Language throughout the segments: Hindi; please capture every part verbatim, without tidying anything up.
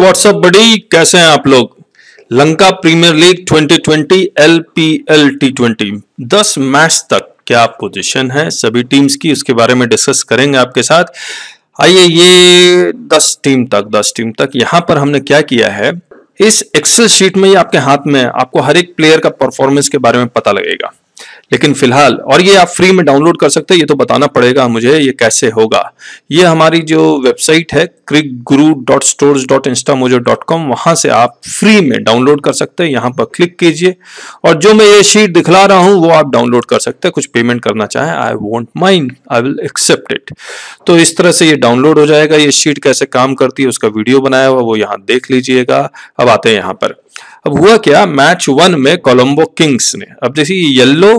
व्हाट्सअप बड़ी, कैसे हैं आप लोग। Lanka premier league twenty twenty L P L T twenty दस मैच तक क्या पोजीशन है सभी टीम्स की, उसके बारे में डिस्कस करेंगे आपके साथ। आइए, ये दस टीम तक दस टीम तक यहां पर हमने क्या किया है, इस एक्सेल शीट में ये आपके हाथ में, आपको हर एक प्लेयर का परफॉर्मेंस के बारे में पता लगेगा। लेकिन फिलहाल, और ये आप फ्री में डाउनलोड कर सकते हैं, ये तो बताना पड़ेगा मुझे ये कैसे होगा। ये हमारी जो वेबसाइट है cric guru dot stores dot Instamojo dot com, वहां से आप फ्री में डाउनलोड कर सकते हैं। यहां पर क्लिक कीजिए और जो मैं ये शीट दिखला रहा हूं वो आप डाउनलोड कर सकते हैं। कुछ पेमेंट करना चाहें, I won't mind, I will accept it. तो इस तरह से ये डाउनलोड हो जाएगा। ये शीट कैसे काम करती है उसका वीडियो बनाया हुआ, वो यहां देख लीजिएगा। अब आते हैं यहां पर। अब हुआ क्या, मैच वन में कोलंबो किंग्स ने, अब जैसे येलो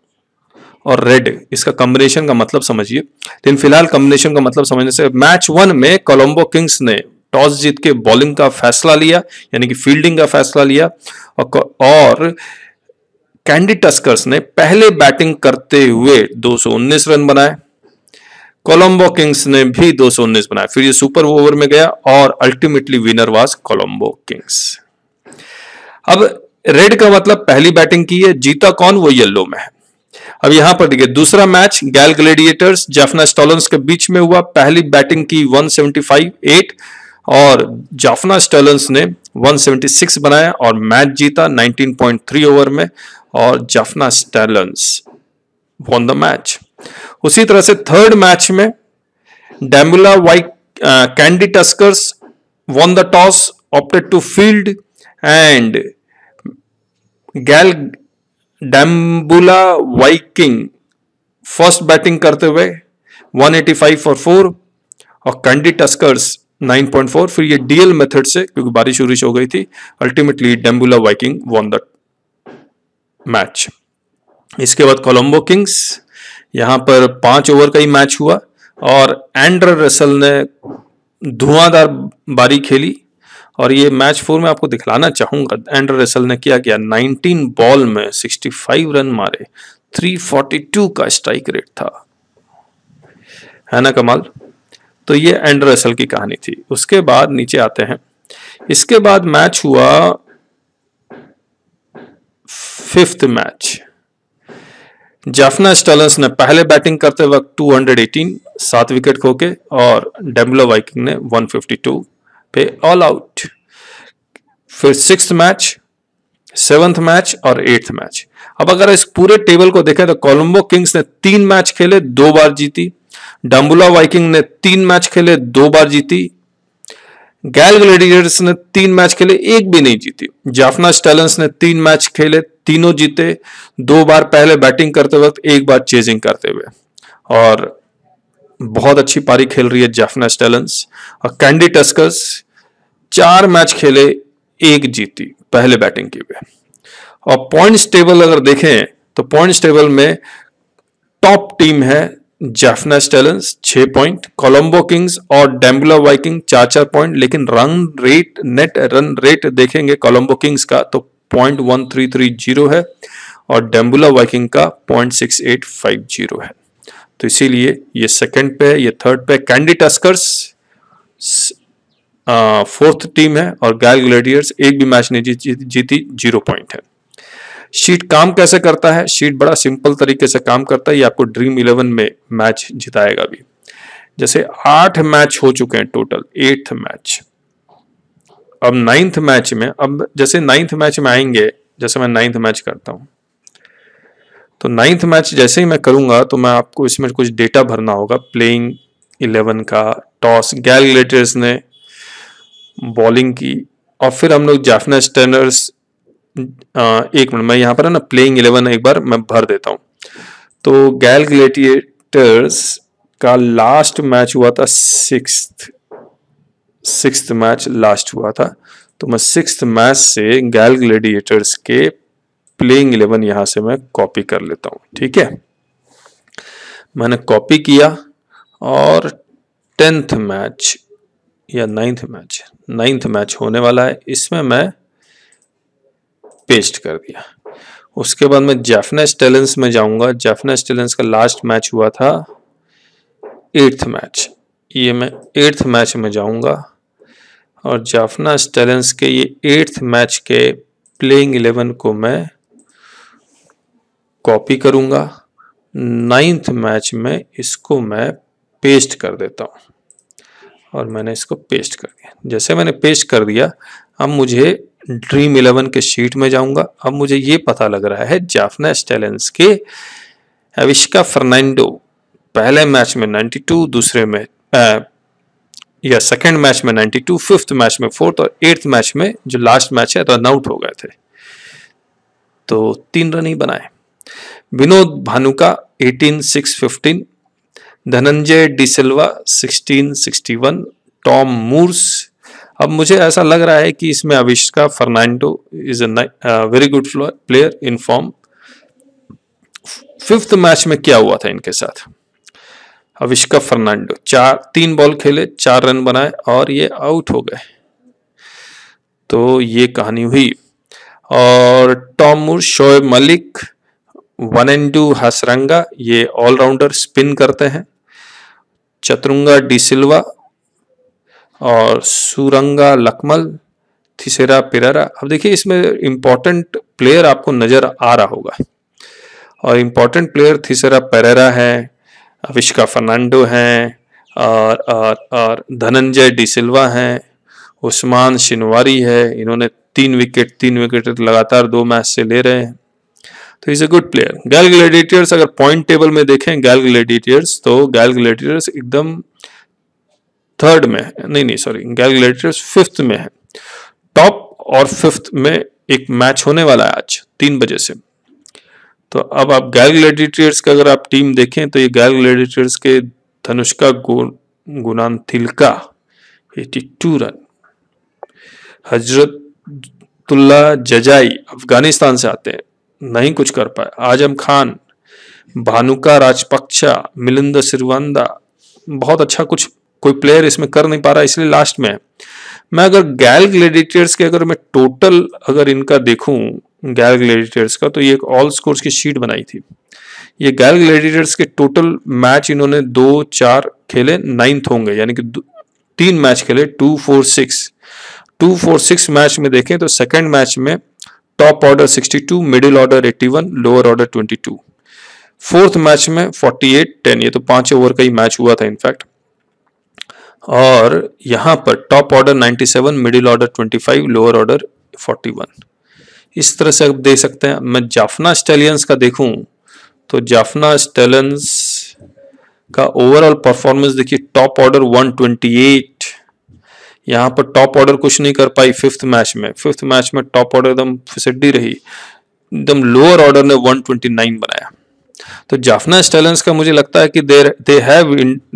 और रेड, इसका कॉम्बिनेशन का मतलब समझिए। लेकिन फिलहाल कॉम्बिनेशन का मतलब समझने से, मैच वन में कोलंबो किंग्स ने टॉस जीत के बॉलिंग का फैसला लिया, यानी कि फील्डिंग का फैसला लिया, और कैंडी टस्कर्स ने पहले बैटिंग करते हुए दो सौ उन्नीस रन बनाए। कोलंबो किंग्स ने भी दो सौ उन्नीस बनाए। फिर ये सुपर ओवर में गया और ultimately winner was Colombo Kings. अब रेड का मतलब पहली बैटिंग की है, जीता कौन, वो येलो में है। अब यहां पर देखिए, दूसरा मैच गैल ग्लेडिएटर्स जाफना स्टॉलन्स के बीच में हुआ। पहली बैटिंग की एक सौ पचहत्तर और जाफना स्टॉलन्स ने एक सौ छिहत्तर बनाया और मैच जीता उन्नीस पॉइंट तीन ओवर में, और Jaffna Stallions won the match. उसी तरह से थर्ड मैच में Dambulla white Kandy Tuskers won the toss, opted to field, and Galle Dambulla Viking first batting करते हुए एक सौ पचासी फॉर फोर और कैंडी टस्कर्स नौ पॉइंट चार। फिर ये डीएल मेथड से, क्योंकि बारिश उरिश हो गई थी, ultimately Dambulla Viking won the match. इसके बाद कोलंबो किंग्स, यहां पर पांच ओवर का ही मैच हुआ और एंड्रे रसेल ने धुआंधार बारी खेली। और ये मैच फोर में आपको दिखलाना चाहूंगा, एंड्रे रसेल ने क्या किया, उन्नीस बॉल में पैंसठ रन मारे, तीन सौ बयालीस का स्ट्राइक रेट था, है ना कमाल। तो ये एंड्रे रसेल की कहानी थी। उसके बाद नीचे आते हैं। इसके बाद मैच हुआ फिफ्थ मैच। जाफना स्टॉलन्स ने पहले बैटिंग करते वक्त दो सौ अठारह, सात विकेट खोके, और डैम्बुला वाइकिंग ने एक सौ बावन पे ऑल आउट। फिर सिक्स्थ मैच, सेवंथ मैच और एट्थ मैच। अब अगर इस पूरे टेबल को देखें तो कोलंबो किंग्स ने तीन मैच खेले, दो बार जीती। डैम्बुला वाइकिंग ने तीन मैच खेले, दो बार जीती। गैल ग्लेडिएटर्स ने तीन मैच खेले, एक भी नहीं जीती। जाफना स्टॉलन्स ने तीन मैच खेले, तीनों जीते, दो बार पहले बैटिंग करते वक्त, एक बार चेजिंग करते हुए। और बहुत अच्छी पारी खेल रही है जाफना स्टॉलन्स। और कैंडी टस्कर्स चार मैच खेले, एक जीती पहले बैटिंग की हुए। और पॉइंट्स टेबल अगर देखें तो पॉइंट्स टेबल में टॉप टीम है जाफना स्टॉलन्स छह पॉइंट, कोलंबो किंग्स और डैम्बुला वाइकिंग चार चार पॉइंट। लेकिन run rate, net run rate देखेंगे कोलंबो किंग्स का तो point one three three zero है और डैम्बुला वाइकिंग का point six eight five zero है। तो इसीलिए ये सेकंड पे है, ये थर्ड पे। कैंडी टस्कर्स फोर्थ टीम है और गैल ग्लेडिएटर्स एक भी मैच नहीं जीती, जीती जीरो पॉइंट है। शीट काम कैसे करता है, शीट बड़ा सिंपल तरीके से काम करता है। ये आपको ड्रीम इलेवन में मैच जिताएगा भी। जैसे आठ मैच हो चुके हैं टोटल, एट्थ मैच। अब नाइन्थ मैच में, अब जैसे नाइन्थ मैच में आएंगे, जैसे मैं नाइन्थ मैच करता हूं तो नाइन्थ मैच जैसे ही मैं करूंगा तो मैं आपको इसमें कुछ डेटा भरना होगा, प्लेइंग इलेवन का, टॉस, गैल ग्लेडिएटर्स ने बॉलिंग की, और फिर हम लोग जाफना स्टॉलन्स, एक मिनट मैं यहाँ पर है ना प्लेइंग इलेवन एक बार मैं भर देता हूँ। तो गैल ग्लेडिएटर्स का लास्ट मैच हुआ था सिक्स्थ सिक्स्थ मैच लास्ट हुआ था। तो मैं सिक्स्थ मैच से गैल ग्लेडिएटर्स के प्लेइंग इलेवन यहां से मैं कॉपी कर लेता हूं, ठीक है। मैंने कॉपी किया और टेंथ मैच या नाइन्थ मैच नाइन्थ मैच होने वाला है, इसमें मैं पेस्ट कर दिया। उसके बाद मैं जाफना स्टॉलन्स में जाऊंगा। जाफना स्टॉलन्स का लास्ट मैच हुआ था एट्थ मैच, ये मैं एट्थ मैच में जाऊंगा और जाफना स्टेलेंस के ये एट्थ मैच के प्लेइंग इलेवन को मैं कॉपी करूंगा, नाइन्थ मैच में इसको मैं पेस्ट कर देता हूं और मैंने इसको पेस्ट कर दिया। जैसे मैंने पेस्ट कर दिया, अब मुझे ड्रीम इलेवन के शीट में जाऊंगा। अब मुझे ये पता लग रहा है जाफना स्टेलेंस के अविष्का फर्नांडो पहले मैच में बानवे, दूसरे में आ, या सेकंड मैच में बानवे, फिफ्थ मैच में फोर्थ और एट्थ मैच में जो लास्ट मैच है रन आउट हो गए थे, तो तीन रन ही बनाए। विनोद भानुका अठारह सिक्स पंद्रह, धनंजय डिसिल्वा सोलह इकसठ, टॉम मूर्स। अब मुझे ऐसा लग रहा है कि इसमें Avishka Fernando is a very good player in form. Fifth match में क्या हुआ था इनके साथ, अविष्का फर्नांडो चार तीन बॉल खेले, चार रन बनाए और ये आउट हो गए, तो ये कहानी हुई। और टॉम मूर्स, शोएब मलिक, वनेंडू हसरंगा, ये ऑलराउंडर स्पिन करते हैं, चतुरंगा डिसिल्वा और सुरंगा लकमल, थिसेरा पेरेरा। अब देखिए इसमें इंपॉर्टेंट प्लेयर आपको नजर आ रहा होगा और इंपॉर्टेंट प्लेयर थिसेरा पेरेरा है, अविष्का फर्नांडो हैं और और और धनंजय डिसिल्वा हैं, उस्मान शिनवारी है। इन्होंने तीन विकेट तीन विकेट लगातार दो मैच से ले रहे हैं, तो is a good player. Galle Gladiators अगर पॉइंट टेबल में देखें गैल ग्लैडिएटर्स, तो गैल ग्लैडिएटर्स एकदम थर्ड में है, नहीं नहीं सॉरी गैल ग्लैडिएटर्स फिफ्थ में है। टॉप और फिफ्थ में एक मैच होने वाला है आज तीन बजे से। तो अब आप गैल ग्लैडिएटर्स का अगर आप टीम देखें तो ये गैल ग्लैडिएटर्स के धनुष्का गुनाथिलका बयासी रन, हजरतुल्ला जजाई अफगानिस्तान से आते हैं, नहीं कुछ कर पाए, आजम खान, भानुका राजपक्षा, मिलिंद सिरवंदा, बहुत अच्छा कुछ कोई प्लेयर इसमें कर नहीं पा रहा, इसलिए लास्ट में है। मैं अगर गैल ग्लैडिएटर्स के अगर मैं टोटल अगर इनका देखूं गैल ग्लैडिएटर्स का, तो ये एक ऑल स्कोर्स की शीट बनाई थी। ये गैल ग्लैडिएटर्स के टोटल मैच इन्होंने दो चार खेले, नाइन्थ होंगे, यानी कि तीन मैच खेले, two four six two four six match में देखें तो सेकंड मैच में टॉप ऑर्डर बासठ, मिडिल ऑर्डर इक्यासी, लोअर ऑर्डर बाईस, फोर्थ मैच में अड़तालीस दस, ये तो पांच ओवर का ही मैच हुआ था इनफैक्ट। और यहां पर टॉप ऑर्डर सत्तानवे, मिडिल ऑर्डर पच्चीस, लोअर ऑर्डर इकतालीस। इस तरह से आप देख सकते हैं। मैं जाफना स्टेलियंस का देखूं तो जाफना स्टेलियंस का ओवरऑल परफॉर्मेंस देखिए, टॉप ऑर्डर एक सौ अट्ठाईस, यहाँ पर टॉप ऑर्डर कुछ नहीं कर पाई फिफ्थ मैच में। फिफ्थ मैच में टॉप ऑर्डर एकदम फिसड्डी रही, एकदम लोअर ऑर्डर ने एक सौ उनतीस बनाया। तो जाफना स्टेलियंस का मुझे लगता है कि दे दे हैव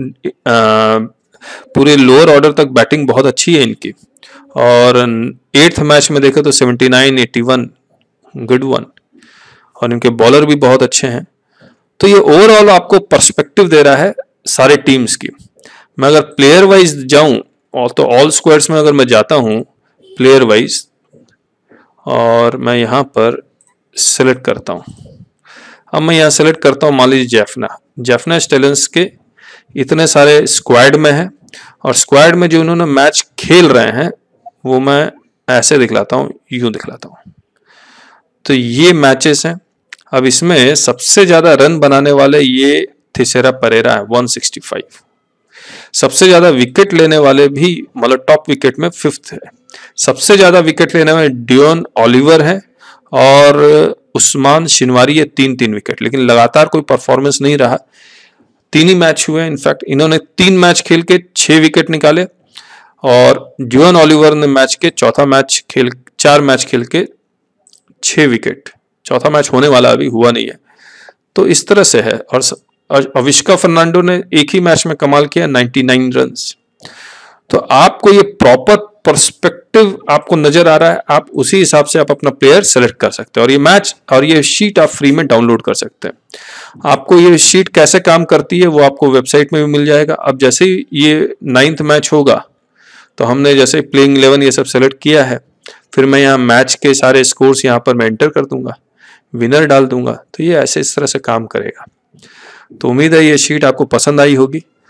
पूरे लोअर ऑर्डर तक बैटिंग बहुत अच्छी है इनकी। और एट्थ मैच में देखें तो उन्यासी, इक्यासी, गुड वन, और इनके बॉलर भी बहुत अच्छे हैं। तो ये ओवरऑल आपको पर्सपेक्टिव दे रहा है सारे टीम्स की। मैं अगर प्लेयर वाइज जाऊं और तो ऑल स्क्वाड्स में अगर मैं जाता हूं प्लेयर वाइज और मैं यहां पर सेलेक्ट करता हूं, अब मैं यहां सेलेक्ट करता हूं मान लीजिए जाफना जाफना स्टेलियंस के इतने सारे स्क्वाड में है और स्क्वाड में जो उन्होंने मैच खेल रहे हैं वो मैं ऐसे दिखलाता हूं, यूं दिखलाता हूं। तो ये मैचेस हैं। अब इसमें सबसे ज्यादा रन बनाने वाले ये थिसेरा पेरेरा है, एक सौ पैंसठ। सबसे ज्यादा विकेट लेने वाले भी मतलब टॉप विकेट में फिफ्थ है। सबसे ज्यादा विकेट लेने वाले डियोन ऑलिवर है और उस्मान शिनवारी है, तीन तीन विकेट, लेकिन लगातार कोई परफॉर्मेंस नहीं रहा। तीन ही मैच हुए, इनफैक्ट इन्होंने तीन मैच खेल के छह विकेट निकाले और डियोन ऑलिवर ने मैच के चौथा मैच खेल चार मैच खेल के छह विकेट, चौथा मैच होने वाला अभी हुआ नहीं है। तो इस तरह से है। और अविष्का फर्नांडो ने एक ही मैच में कमाल किया, निन्यानवे रन्स। तो आपको ये प्रॉपर पर्सपेक्टिव आपको नजर आ रहा है, आप उसी हिसाब से आप अपना प्लेयर सेलेक्ट कर सकते हैं। और ये मैच और ये शीट आप फ्री में डाउनलोड कर सकते हैं। आपको ये शीट कैसे काम करती है वो आपको वेबसाइट में भी मिल जाएगा। अब जैसे ही ये नाइन्थ मैच होगा तो हमने जैसे प्लेइंग इलेवन ये सब सेलेक्ट किया है, फिर मैं यहाँ मैच के सारे स्कोर्स यहाँ पर मैं एंटर कर दूंगा, विनर डाल दूंगा, तो ये ऐसे इस तरह से काम करेगा। तो उम्मीद है ये शीट आपको पसंद आई होगी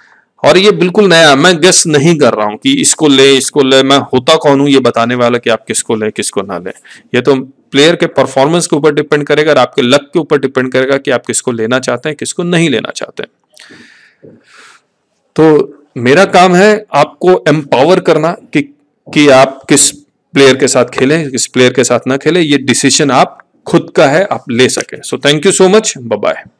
और ये बिल्कुल नया, मैं गेस नहीं कर रहा हूं कि इसको ले इसको ले, मैं होता कौन हूं ये बताने वाला कि आप किसको ले किसको ना ले। ये तो प्लेयर के परफॉर्मेंस के ऊपर डिपेंड करेगा और आपके लक के ऊपर डिपेंड करेगा कि आप किसको लेना चाहते हैं किसको नहीं लेना चाहते हैं। तो मेरा काम है आपको एम्पावर करना कि कि आप किस प्लेयर के साथ खेलें किस प्लेयर के साथ ना खेलें, ये डिसीजन आप खुद का है, आप ले सकें। So thank you so much, bye bye.